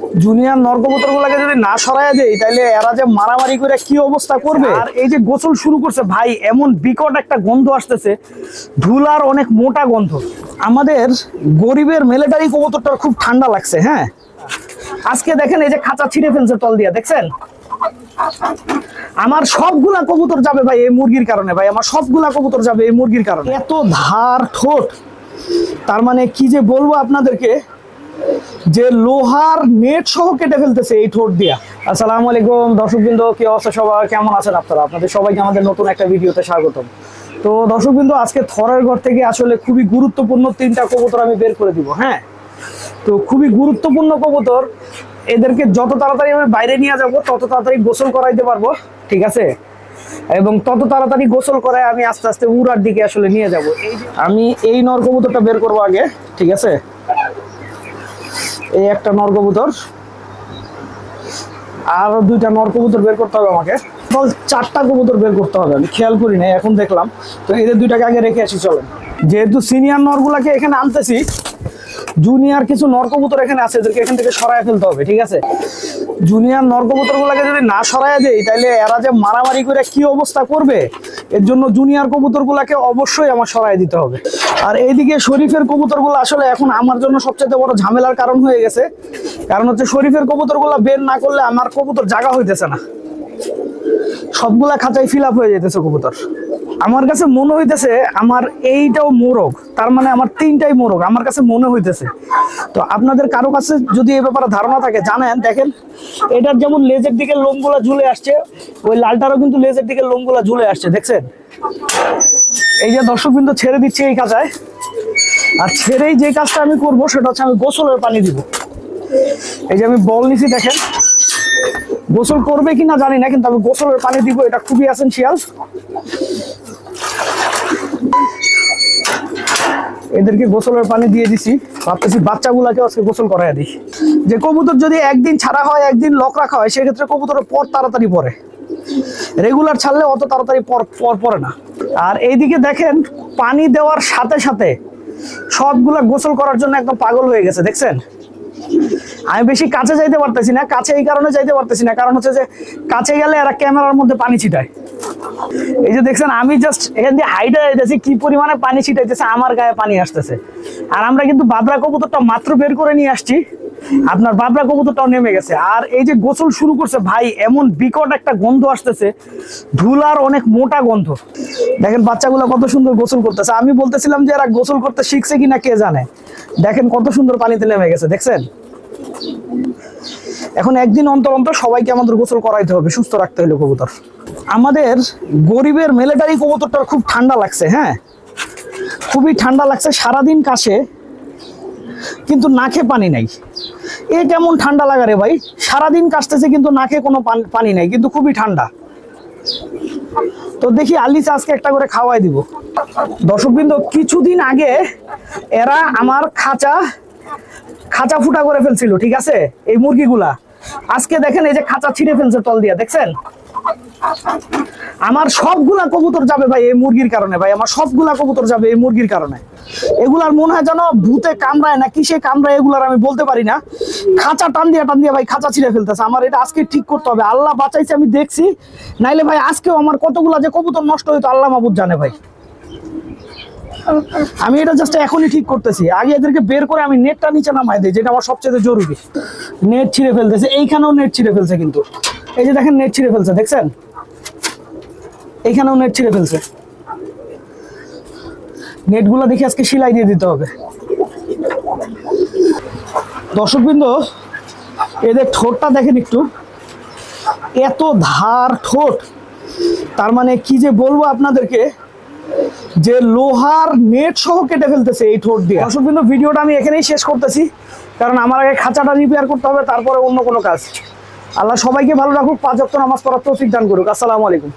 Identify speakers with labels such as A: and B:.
A: Junior নরকবুতর গুলাকে যদি না সরাইয়া দেই তাহলে এরা যে মারামারি করে কি অবস্থা করবে। আর এই যে গোসল শুরু করছে ভাই, এমন বিকট একটা গন্ধ আসতেছে, ধুলার অনেক মোটা গন্ধ। আমাদের গরিবের মিলিটারি কবুতরটার খুব ঠান্ডা লাগছে। হ্যাঁ, আজকে দেখেন এই যে খাঁচা ছিঁড়ে ফেলছে তল দিয়া, দেখছেন? আমার সবগুলা কবুতর যাবে ভাই এই মুরগির কারণে। ভাই আমার সবগুলা কবুতর যাবে এই মুরগির কারণে। এত ধার ঠোঁট, তার মানে কি যে বলবো আপনাদেরকে, যে লোহার নেট সহ কেটে ফেলতেছে এই ঠোঁট দিয়া। আসসালামু আলাইকুম দর্শকবৃন্দ, কি অবস্থা সবার, কেমন আছেন আপনারা? আপনাদের সবাইকে আমাদের নতুন একটা ভিডিওতে স্বাগতম। তো দর্শকবৃন্দ, আজকে থরের ঘর থেকে আসলে খুবই গুরুত্বপূর্ণ 3টা কবুতর আমি বের করে দিব। হ্যাঁ, তো খুবই গুরুত্বপূর্ণ কবুতর, এদেরকে যত তাড়াতাড়ি আমি বাইরে নিয়ে যাব তত তাড়াতাড়ি গোসল করাইতে পারবো, ঠিক আছে? এবং তত তাড়াতাড়ি গোসল করায় আমি আস্তে আস্তে উড়ার দিকে আসলে নিয়ে যাব। আমি এই নর কবুতরটা বের করবো আগে, ঠিক আছে? এই একটা নর কবুতর, আরো 2টা নর কবুতর বের করতে হবে আমাকে। 4টা কবুতর বের করতে হবে, আমি খেয়াল করি নাই, এখন দেখলাম। তো এদের 2টাকে আগে রেখে আসি চলেন। যেহেতু সিনিয়র নরগুলাকে এখানে আনতেছি, জুনিয়র কিছু নর কবুতর এখানে আছে, এদেরকে এখান থেকে সরায় ফেলতে হবে, ঠিক আছে? জুনিয়র নর কবুতর গুলাকে যদি না সরাইয়া দেই তাহলে এরা যে মারামারি করে কি অবস্থা করবে, এর জন্য জুনিয়র কবুতর গুলাকে অবশ্যই আমার সরাই দিতে হবে। আর এইদিকে শরীফের কবুতর গুলো আসলে এখন আমার জন্য সবচেয়ে বড় ঝামেলার কারণ হয়ে গেছে। কারণ হচ্ছে শরীফের কবুতর গুলা বের না করলে আমার কবুতর জায়গা হইতেছে না, সবগুলা খাঁচায় ফিল আপ হয়ে যেতেছে কবুতর। আমার কাছে মনে হইতেছে আমার এইটাও মোরগ, তার মানে আমার 3টাই মোরগ আমার কাছে মনে হইতেছে। তো আপনাদের কারো কাছে যদি এই ব্যাপারে ধারণা থাকে জানেন, দেখেন এটার যেমন লেজের দিকে লোমগুলা ঝুলে আসছে, ওই লালটারও কিন্তু লেজের দিকে লোমগুলা ঝুলে আসছে, দেখছেন? এই যে দর্শকবৃন্দ ছেড়ে দিচ্ছে এই কাঁচায়, আর ছেড়েই যে কাজটা আমি করবো সেটা হচ্ছে আমি গোসলের পানি দিব। এই যে আমি বল নিছি, দেখেন গোসল করবে কিনা জানি না, কিন্তু আমি গোসলের পানি দিব, এটা খুবই এসেনশিয়াল। এদেরকে গোসলের পানি দিয়ে দিছি, ভাবতেছি বাচ্চাগুলাকে আজকে গোসল করাইয়া দিই। যে কবুতর যদি একদিন ছাড়া হয়, একদিন লক রাখা হয়, সেক্ষেত্রে কবুতরের পর তাড়াতাড়ি পরে, রেগুলার ছাড়লে অত তাড়াতাড়ি পরে না। আর এইদিকে দেখেন পানি দেওয়ার সাথে সাথে সবগুলা গোসল করার জন্য একদম পাগল হয়ে গেছে, দেখছেন? আমি বেশি কাছে যাইতে পারতেছি না, কাছে এই কারণে যাইতে পারতেছি না, কারণ হচ্ছে যে কাছে গেলে এরা ক্যামেরার মধ্যে পানি ছিটায়। এই যে দেখছেন আমি জাস্ট এখান দিয়ে হাইটে যাইতেছি, কি পরিমাণে পানি ছিটাইতেছে, আমার গায়ে পানি আসতেছে। আর আমরা কিন্তু বাবরা কবুতরটা মাত্র বের করে নিয়ে আসছি, আপনার বাবরা কবুতরটাও নেমে গেছে। আর এই যে গোসল শুরু করছে ভাই, এমন বিকট একটা গন্ধ আসতেছে, ধুলার অনেক মোটা গন্ধ। দেখেন বাচ্চাগুলো কত সুন্দর গোসল করতেছে। আমি বলতেছিলাম যে এরা গোসল করতে শিখছে কিনা কে জানে, দেখেন কত সুন্দর পানিতে নেমে গেছে, দেখছেন? এখন একদিন অন্তর অন্তর সবাইকে আমাদের গোসল করাইতে হবে, সুস্থ রাখতে হলে কবুতর। আমাদের গরিবের মিলিটারি কবুতরটার খুব ঠান্ডা লাগছে। হ্যাঁ, খুবই ঠান্ডা লাগছে, সারাদিন কাশে কিন্তু নাকে পানি নাই। এ কেমন ঠান্ডা লাগা রে ভাই, সারাদিন কাশতেছে কিন্তু নাকে কোনো পানি নাই, কিন্তু খুবই ঠান্ডা। তো দেখি আলিস আজকে একটা করে খাওয়াই দিব। দর্শকবৃন্দ, কিছুদিন আগে এরা আমার খাঁচা ফুটা করে ফেলছিল, ঠিক আছে? এই মুরগিগুলা আজকে দেখেন এই যে খাঁচা ছিঁড়ে ফেলছে তল দিয়া, দেখছেন? আমার সবগুলা কবুতর যাবে ভাই এই মুরগির কারণে। ভাই আমার সবগুলা কবুতর যাবে এই মুরগির কারণে। এগুলার মনে হয় যেন ভূতে কামড়ায় না কিসে কামড়ায়, এগুলার আমি বলতে পারি না। খাঁচা টান দিয়া ভাই খাঁচা ছিঁড়ে ফেলতেছে। আমার এটা আজকে ঠিক করতে হবে, আল্লাহ বাঁচাইছে আমি দেখছি, নাইলে ভাই আজকেও আমার কতগুলা যে কবুতর নষ্ট হইতো আল্লাহ মাবুদ জানে ভাই। আমি এটা জাস্ট এখনই ঠিক করতেছি, আগে এদেরকে বের করে আমি নেটটা নিচে নামাই দিই, যেটা আমার সবচেয়ে জরুরি। নেট ছিঁড়ে ফেলতেছে, এইখানেও নেট ছিঁড়ে ফেলছে, কিন্তু এই যে দেখেন নেট ছিঁড়ে ফেলছে, দেখছেন? এইখানেও নেট ছিঁড়ে ফেলছে। নেটগুলো দেখে আজকে সেলাই দিয়ে দিতে হবে। দর্শকবৃন্দ, এদের ঠোঁটটা দেখেন একটু, এত ধার ঠোঁট, তার মানে কি যে বলবো আপনাদেরকে, যে লোহার নেট সহ কেটে ফেলতেছে এই ঠোঁট দিয়ে। দর্শকবৃন্দ, ভিডিওটা আমি এখানেই শেষ করতেছি, কারণ আমার আগে খাঁচাটা রিপেয়ার করতে হবে, তারপরে অন্য কোনো কাজ। আল্লাহ সবাইকে ভালো রাখুক, 5 ওয়াক্ত নামাজ পড়ার তৌফিক দান করুক। আসসালামু আলাইকুম।